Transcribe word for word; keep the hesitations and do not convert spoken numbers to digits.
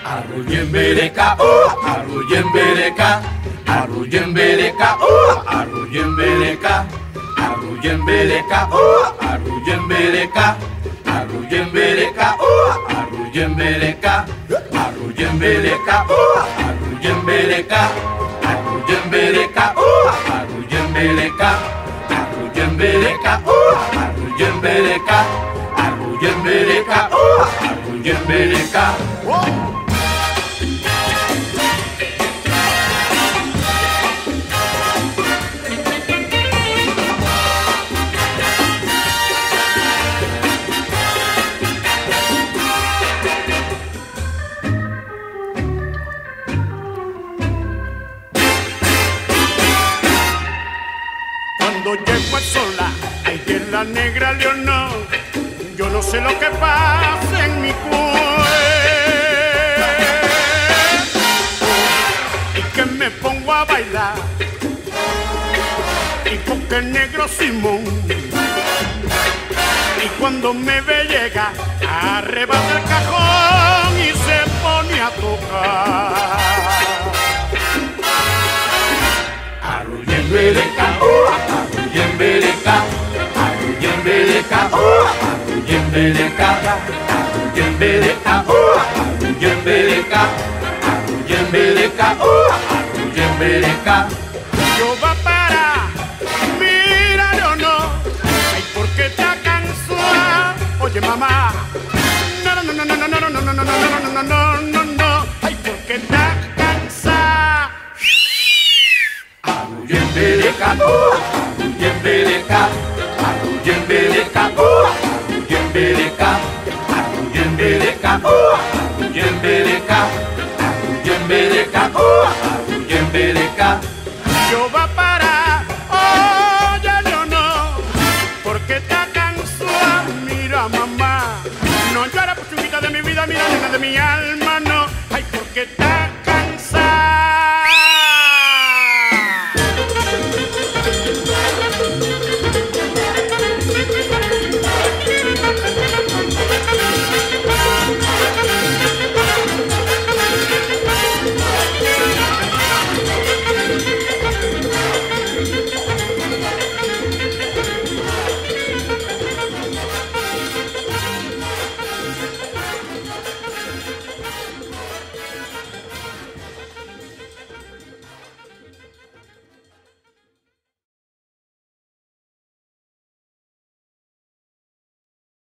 Arruyembereca, oh, arruyembereca, arruyembereca, oh, arruyembereca, arruyembereca, oh, arruyembereca, arruyembereca, oh, arruyembereca, arruyembereca, oh, arruyembereca, arruyembereca, oh, arruyembereca, arruyembereca, oh, arruyembereca, arruyembereca, oh, arruyembereca. Cuando llego a sola, ahí en la negra Leonor, yo no sé lo que pasa en mi cuerpo y que me pongo a bailar y porque el negro Simón y cuando me ve llega arrebata el cajón y se pone a tocar. Arruyembereca, oh, arruyembereca, arruyembereca, oh, arruyembereca, arruyembereca, oh, arruyembereca, arruyembereca, oh, arruyembereca. Yo va para, míralo no, ay porque está cansada. Oye mamá, no no no no no no no no no no no no no no no, ay porque está cansada. Arruyembereca, oh, arruyembereca, arruyembereca, oh, arruyembereca, arruyembereca, oh, arruyembereca, arruyembereca, oh, arruyembereca. Yo va para, oye yo no, porque está cansada. Mira mamá, no llora por chulita de mi vida, mira nena de mi alma, no, ay porque está